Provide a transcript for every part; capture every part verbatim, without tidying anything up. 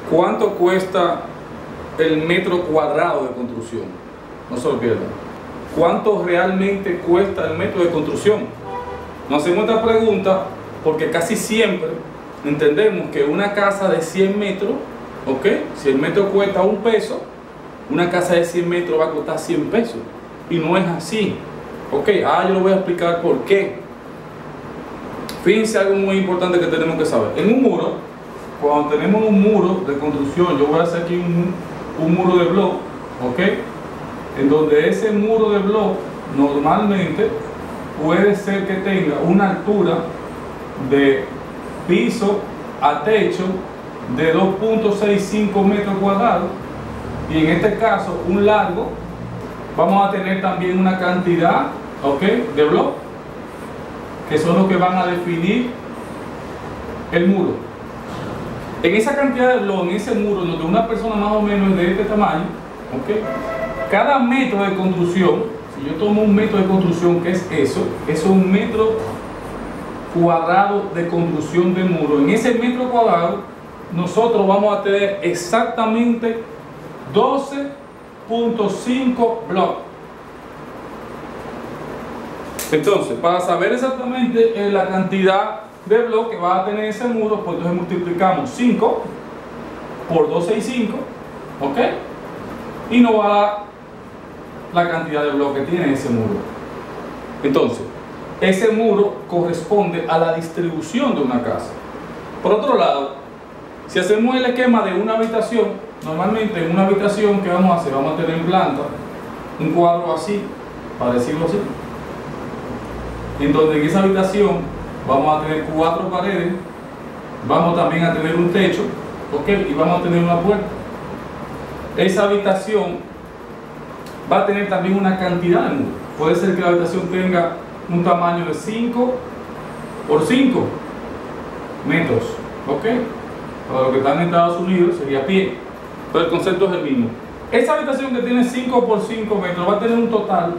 ¿Cuánto cuesta el metro cuadrado de construcción? No se lo pierdan. ¿Cuánto realmente cuesta el metro de construcción? Nos hacemos esta pregunta porque casi siempre entendemos que una casa de cien metros, ¿ok? Si el metro cuesta un peso, una casa de cien metros va a costar cien pesos. Y no es así. ¿Ok? Ah, yo lo voy a explicar por qué. Fíjense algo muy importante que tenemos que saber. En un muro, cuando tenemos un muro de construcción, yo voy a hacer aquí un, un muro de bloque, ¿ok? En donde ese muro de bloque normalmente puede ser que tenga una altura de piso a techo de dos punto sesenta y cinco metros cuadrados, y en este caso un largo. Vamos a tener también una cantidad, ¿ok?, de bloques que son los que van a definir el muro. En esa cantidad de bloques, en ese muro donde una persona más o menos es de este tamaño, ¿ok?, cada metro de construcción, si yo tomo un metro de construcción, ¿qué es eso? Eso es un metro cuadrado de construcción de muro. En ese metro cuadrado nosotros vamos a tener exactamente doce punto cinco bloques. Entonces, para saber exactamente eh, la cantidad de bloques que va a tener ese muro, pues entonces multiplicamos cinco por doscientos sesenta y cinco, ¿ok? Y nos va a dar la cantidad de bloques que tiene ese muro. Entonces, ese muro corresponde a la distribución de una casa. Por otro lado, si hacemos el esquema de una habitación, normalmente en una habitación, ¿qué vamos a hacer? Vamos a tener en planta un cuadro así, para decirlo así, en donde en esa habitación vamos a tener cuatro paredes, vamos también a tener un techo, ¿ok?, y vamos a tener una puerta. Esa habitación va a tener también una cantidad de muros. Puede ser que la habitación tenga un tamaño de cinco por cinco metros, ¿ok? Para los que están en Estados Unidos sería pie, pero el concepto es el mismo. Esa habitación que tiene cinco por cinco metros va a tener un total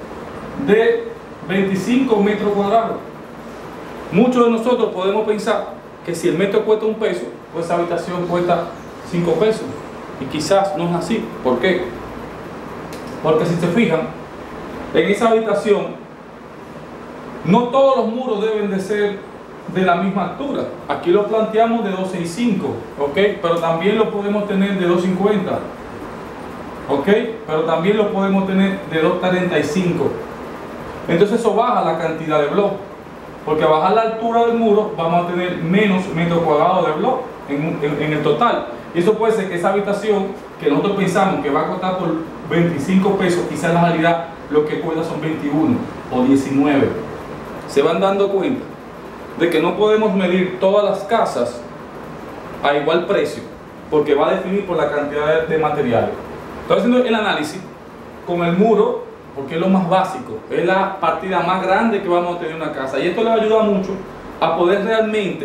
de veinticinco metros cuadrados. Muchos de nosotros podemos pensar que si el metro cuesta un peso, pues esa habitación cuesta cinco pesos. Y quizás no es así. ¿Por qué? Porque si se fijan, en esa habitación no todos los muros deben de ser de la misma altura. Aquí lo planteamos de dos sesenta y cinco, ¿ok? Pero también lo podemos tener de dos cincuenta, ¿ok? Pero también lo podemos tener de dos treinta y cinco. Entonces eso baja la cantidad de bloques, porque a bajar la altura del muro vamos a tener menos metros cuadrados de bloques en, en, en el total. Y eso puede ser que esa habitación que nosotros pensamos que va a costar por veinticinco pesos, quizás en la realidad lo que cuesta son veintiuno o diecinueve. ¿Se van dando cuenta de que no podemos medir todas las casas a igual precio? Porque va a definir por la cantidad de materiales. Estoy haciendo el análisis con el muro porque es lo más básico, es la partida más grande que vamos a tener en una casa, y esto les ayuda mucho a poder realmente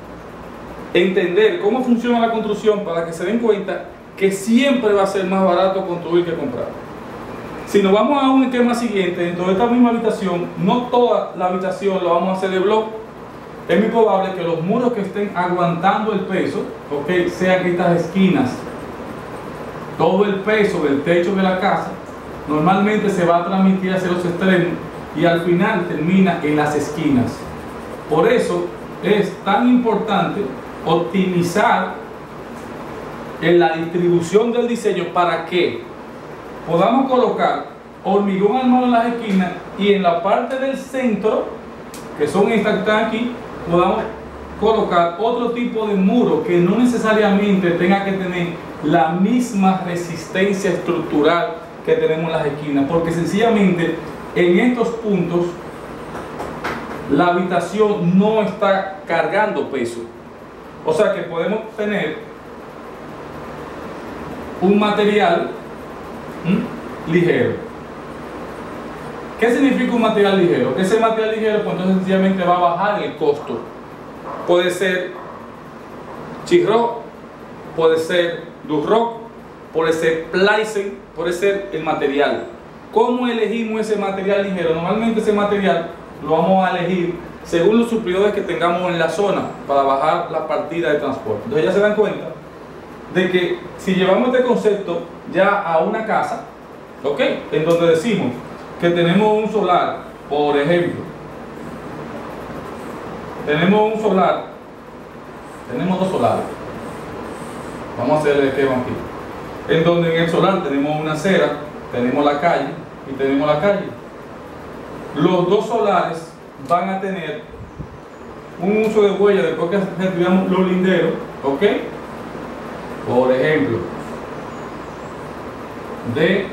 entender cómo funciona la construcción, para que se den cuenta que siempre va a ser más barato construir que comprar. Si nos vamos a un esquema siguiente, dentro de esta misma habitación, no toda la habitación la vamos a hacer de bloque. Es muy probable que los muros que estén aguantando el peso, ¿ok?, sean estas esquinas. Todo el peso del techo de la casa normalmente se va a transmitir hacia los extremos y al final termina en las esquinas. Por eso es tan importante optimizar en la distribución del diseño para que podamos colocar hormigón armado en las esquinas y en la parte del centro, que son estas que están aquí, podamos colocar otro tipo de muro que no necesariamente tenga que tener la misma resistencia estructural que tenemos en las esquinas, porque sencillamente en estos puntos la habitación no está cargando peso. O sea que podemos tener un material ¿m? ligero. ¿Qué significa un material ligero? Ese material ligero, pues entonces sencillamente va a bajar el costo. Puede ser Chirro, puede ser Durrock, puede ser Plysen, puede ser el material. ¿Cómo elegimos ese material ligero? Normalmente ese material lo vamos a elegir según los suplidores que tengamos en la zona para bajar la partida de transporte. Entonces ya se dan cuenta de que si llevamos este concepto ya a una casa, ¿ok? En donde decimos que tenemos un solar, por ejemplo, tenemos un solar, tenemos dos solares, vamos a hacer el esquema aquí, en donde en el solar tenemos una acera, tenemos la calle y tenemos la calle. Los dos solares van a tener un uso de huella después que retiramos los linderos, ¿ok? Por ejemplo, de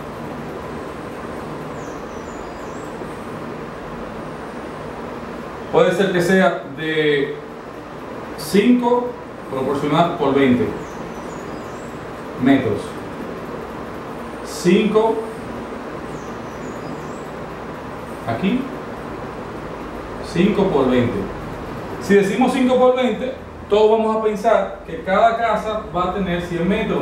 puede ser que sea de cinco proporcional por veinte metros. cinco aquí, cinco por veinte. Si decimos cinco por veinte, todos vamos a pensar que cada casa va a tener cien metros,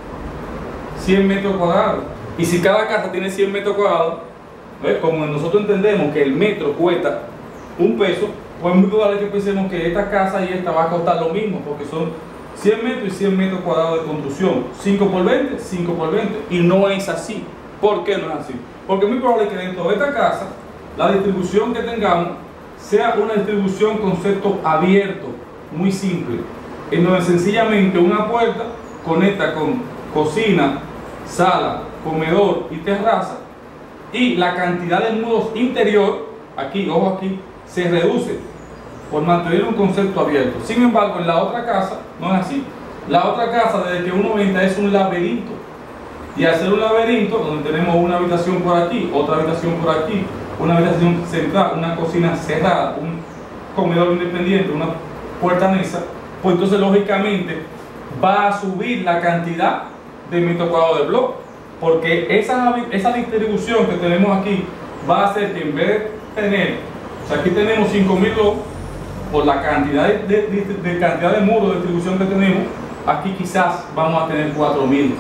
cien metros cuadrados. Y si cada casa tiene cien metros cuadrados, ¿ves? Como nosotros entendemos que el metro cuesta un peso, pues es muy probable que pensemos que esta casa y esta va a costar lo mismo, porque son cien metros y cien metros cuadrados de construcción. cinco por veinte, cinco por veinte. Y no es así. ¿Por qué no es así? Porque es muy probable que dentro de esta casa la distribución que tengamos sea una distribución concepto abierto, muy simple, en donde sencillamente una puerta conecta con cocina, sala, comedor y terraza, y la cantidad de muros interior, aquí, ojo aquí, se reduce por mantener un concepto abierto. Sin embargo, en la otra casa no es así. La otra casa, desde que uno entra, es un laberinto, y al ser un laberinto donde tenemos una habitación por aquí, otra habitación por aquí, una habitación central, una cocina cerrada, un comedor independiente, una puerta mesa, pues entonces lógicamente va a subir la cantidad de metros cuadrados de bloque, porque esa, esa distribución que tenemos aquí va a hacer que en vez de tener, o sea, aquí tenemos cinco mil bloques, por la cantidad de, de, de, de cantidad de muros de distribución que tenemos, aquí quizás vamos a tener cuatro mil.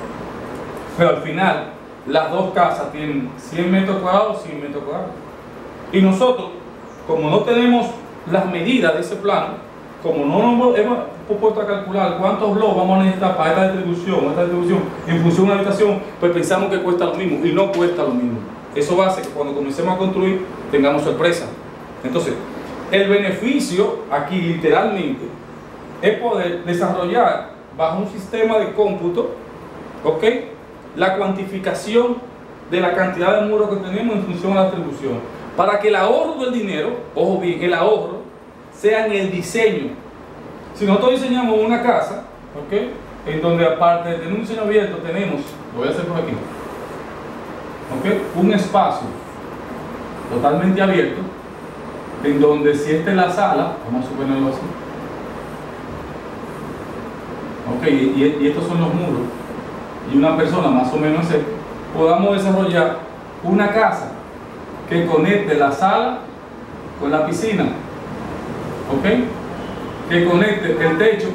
Pero al final, las dos casas tienen cien metros cuadrados, cien metros cuadrados. Y nosotros, como no tenemos las medidas de ese plano, como no nos hemos puesto a calcular cuántos bloques vamos a necesitar para esta distribución, esta distribución en función de una habitación, pues pensamos que cuesta lo mismo, y no cuesta lo mismo. Eso va a hacer que cuando comencemos a construir tengamos sorpresa. Entonces, el beneficio aquí literalmente es poder desarrollar bajo un sistema de cómputo, ¿ok?, la cuantificación de la cantidad de muros que tenemos en función a la distribución, para que el ahorro del dinero, ojo bien, el ahorro sea en el diseño. Si nosotros diseñamos una casa, ¿ok?, en donde aparte de tener un diseño abierto tenemos, lo voy a hacer por aquí, ¿ok?, un espacio totalmente abierto, en donde si esta es la sala, vamos a suponerlo así, ok, y, y estos son los muros, y una persona más o menos así, podamos desarrollar una casa que conecte la sala con la piscina, ok, que conecte el techo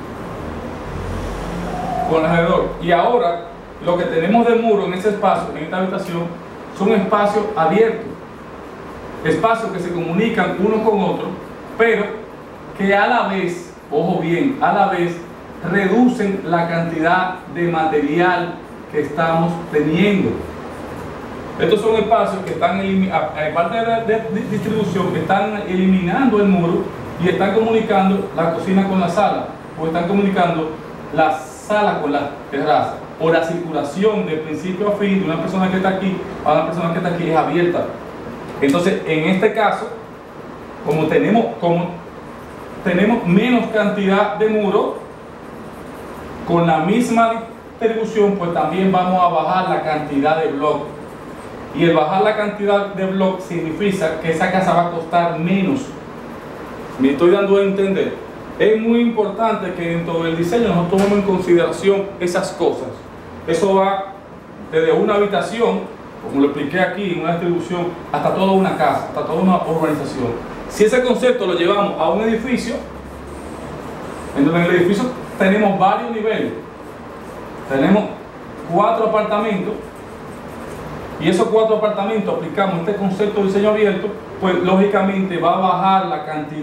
con el alrededor. Y ahora lo que tenemos de muro en ese espacio, en esta habitación, son espacios abiertos, espacios que se comunican uno con otro, pero que a la vez, ojo bien, a la vez reducen la cantidad de material que estamos teniendo. Estos son espacios que están, aparte de la de distribución, que están eliminando el muro y están comunicando la cocina con la sala, o están comunicando la sala con la terraza, o la circulación de principio a fin de una persona que está aquí a una persona que está aquí es abierta. Entonces, en este caso, como tenemos, como tenemos menos cantidad de muros, con la misma distribución, pues también vamos a bajar la cantidad de bloques. Y el bajar la cantidad de bloques significa que esa casa va a costar menos. Me estoy dando a entender. Es muy importante que dentro del diseño nosotros tomemos en consideración esas cosas. Eso va desde una habitación, como lo expliqué aquí, en una distribución, hasta toda una casa, hasta toda una urbanización. Si ese concepto lo llevamos a un edificio, en donde en el edificio tenemos varios niveles, tenemos cuatro apartamentos, y esos cuatro apartamentos aplicamos este concepto de diseño abierto, pues lógicamente va a bajar la cantidad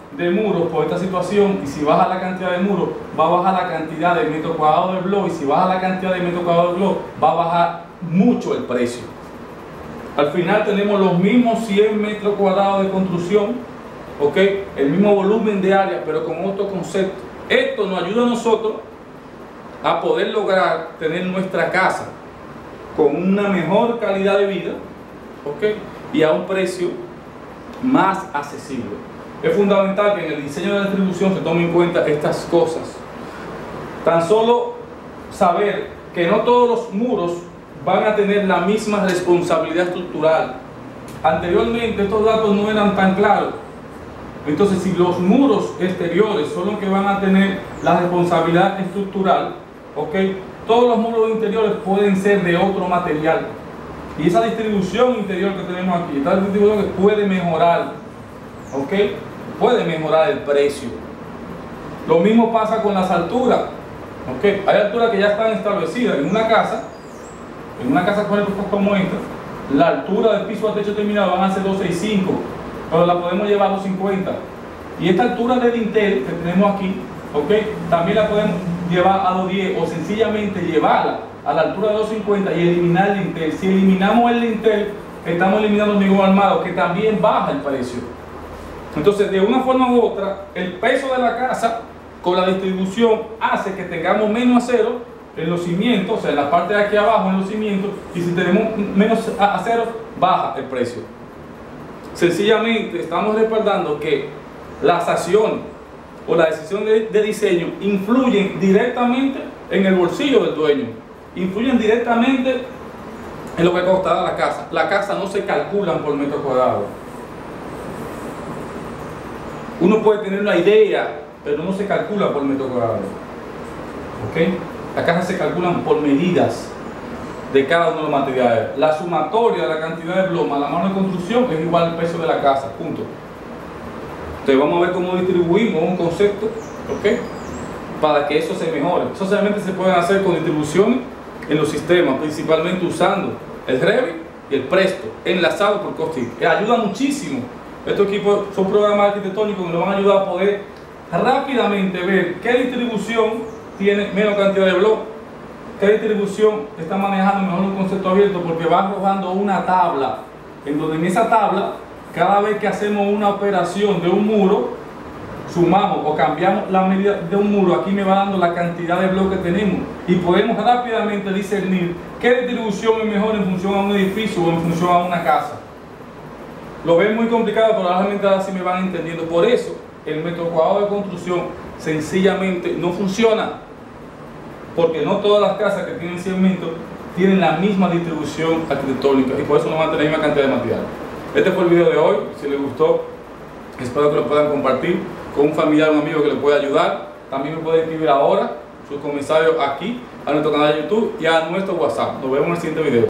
de muros por esta situación, y si baja la cantidad de muros, va a bajar la cantidad de metros cuadrados del blog, y si baja la cantidad de metros cuadrados del blog, va a bajar mucho el precio. Al final tenemos los mismos cien metros cuadrados de construcción, ¿ok? El mismo volumen de área, pero con otro concepto. Esto nos ayuda a nosotros a poder lograr tener nuestra casa con una mejor calidad de vida, ¿ok? Y a un precio más accesible. Es fundamental que en el diseño de la distribución se tomen en cuenta estas cosas. Tan solo saber que no todos los muros van a tener la misma responsabilidad estructural. Anteriormente estos datos no eran tan claros. Entonces, si los muros exteriores son los que van a tener la responsabilidad estructural, ¿ok? Todos los muros interiores pueden ser de otro material. Y esa distribución interior que tenemos aquí, esta distribución que puede mejorar, ¿ok? Puede mejorar el precio. Lo mismo pasa con las alturas, ¿ok? Hay alturas que ya están establecidas en una casa, en una casa como esta, la altura del piso a techo terminado van a ser doscientos sesenta y cinco, pero la podemos llevar a doscientos cincuenta. Y esta altura de dintel que tenemos aquí, ¿ok? También la podemos llevar a doscientos diez, o sencillamente llevarla a la altura de doscientos cincuenta y eliminar el dintel. Si eliminamos el dintel, estamos eliminando el hormigón armado, que también baja el precio. Entonces, de una forma u otra, el peso de la casa con la distribución hace que tengamos menos acero en los cimientos, o sea, en la parte de aquí abajo en los cimientos, y si tenemos menos acero, baja el precio. Sencillamente estamos respaldando que las acciones o la decisión de, de diseño influyen directamente en el bolsillo del dueño, influyen directamente en lo que costará la casa. La casa no se calculan por metro cuadrado. Uno puede tener una idea, pero no se calcula por metro cuadrado. ¿Ok? Las casas se calculan por medidas de cada uno de los materiales. La sumatoria de la cantidad de bloques a la mano de construcción es igual al peso de la casa, punto. Entonces vamos a ver cómo distribuimos un concepto, ¿ok? Para que eso se mejore. Eso solamente se pueden hacer con distribuciones en los sistemas, principalmente usando el Revit y el Presto, enlazado por Costic. Que ayuda muchísimo. Estos equipos son programas arquitectónicos que nos van a ayudar a poder rápidamente ver qué distribución tiene menos cantidad de bloques, qué distribución está manejando mejor un concepto abierto, porque va arrojando una tabla, en donde en esa tabla, cada vez que hacemos una operación de un muro, sumamos o cambiamos la medida de un muro, aquí me va dando la cantidad de bloques que tenemos, y podemos rápidamente discernir qué distribución es mejor en función a un edificio o en función a una casa. Lo ven muy complicado, pero realmente así me van entendiendo. Por eso el metro cuadrado de construcción sencillamente no funciona, porque no todas las casas que tienen cien metros tienen la misma distribución arquitectónica, y por eso no van a tener la misma cantidad de material. Este fue el video de hoy. Si les gustó, espero que lo puedan compartir con un familiar o un amigo que les pueda ayudar. También me pueden escribir ahora sus comentarios aquí a nuestro canal de YouTube y a nuestro WhatsApp. Nos vemos en el siguiente video.